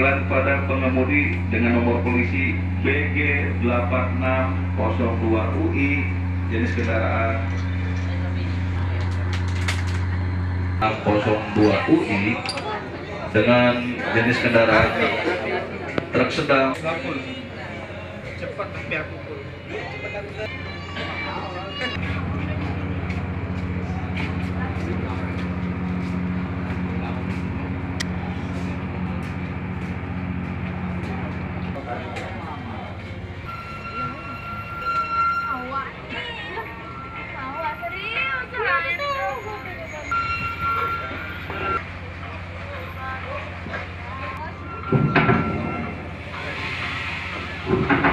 panggilan pada pengemudi dengan nomor polisi BG 8602 UI jenis kendaraan 02 UI dengan jenis kendaraan truk sedang. Cepat tapi aku pun. Serius